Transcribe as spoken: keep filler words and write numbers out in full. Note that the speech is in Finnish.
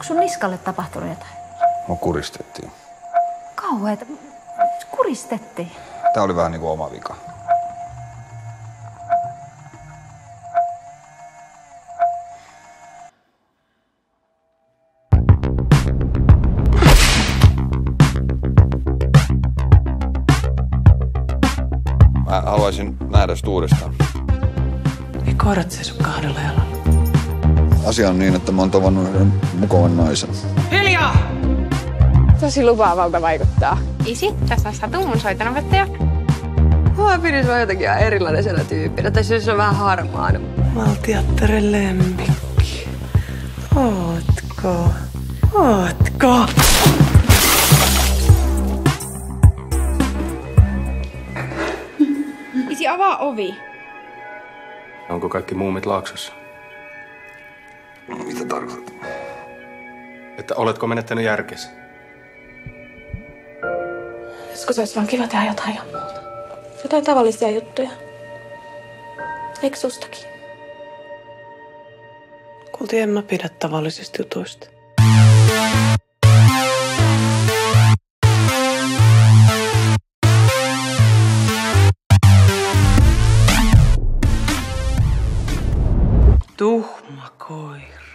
sun niskalle tapahtunut jotain? Mua kuristettiin. Kauheeta. Kuristettiin? Tää oli vähän niinku oma vika. Mä haluaisin nähdä sitä uudestaan. Ei koirat seiso kahdella jalalla. Asia on niin, että mä oon tavannut yhden mukavan naisen. Hiljaa! Tosi lupaavalta vaikuttaa. Isi, tässä on Satu, mun soitanopettaja. Mä pidin sua jotenkin ihan erilaisena tyyppinä. Tai se on vähän harmaana. Valtiattaren lemmikki. Ootko? Ootko? Isi, avaa ovi. Onko kaikki muumit Laaksossa? Mitä tarkoitat? Että oletko menettänyt järkesi? Joskus olisi vaan kiva tehdä jotain ihan muuta. Jotain tavallisia juttuja. Eikö sustakin? Kuultiin, en mä pidä tavallisista jutuista. Tuhma koira.